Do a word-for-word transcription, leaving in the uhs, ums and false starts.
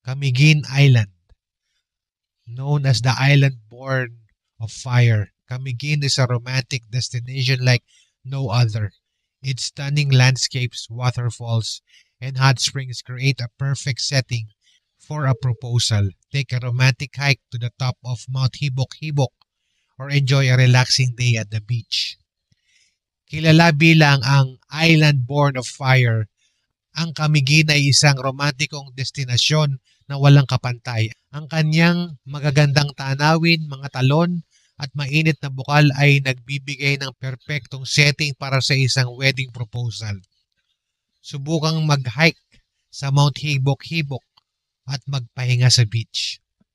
Camiguin Island. Known as the island born of fire, Camiguin is a romantic destination like no other. Its stunning landscapes, waterfalls, and hot springs create a perfect setting for a proposal. Take a romantic hike to the top of Mount Hibok-Hibok or enjoy a relaxing day at the beach. Kilala bilang ang Island Born of Fire, ang Camiguin ay isang romantikong destinasyon na walang kapantay. Ang kanyang magagandang tanawin, mga talon, at mainit na bukal ay nagbibigay ng perpektong setting para sa isang wedding proposal. Subukang mag-hike sa Mount Hibok-Hibok at magpahinga sa beach.